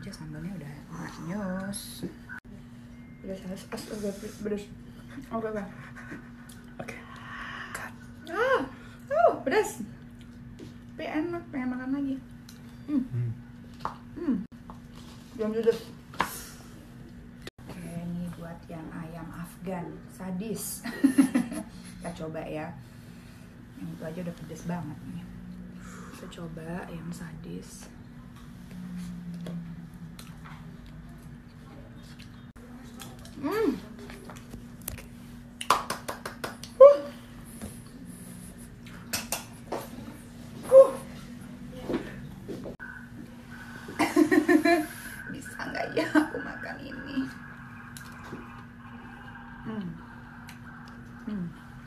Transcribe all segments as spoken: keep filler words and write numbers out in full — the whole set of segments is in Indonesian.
aja sambalnya udah manis. Udah harus astaga pedas. Oke oke. Oke. Ah, uh, pedas. Tapi enak, pengen makan lagi. Hmm. Hmm. Hmm. Jam duduk. Oke, ini buat yang ayam Afgan sadis. Kita coba ya. Yang itu aja udah pedas banget nih. Kita coba ayam sadis. Hmm. Uh. Uh. Bisa nggak ya aku makan ini? Hmm. Hmm.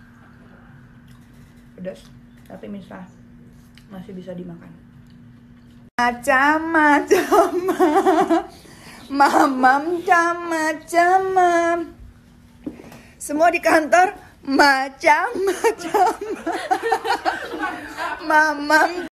Pedas, tapi misal masih bisa dimakan. Macam-macam. Mamam macam-macam. Semua di kantor macam-macam. Mamam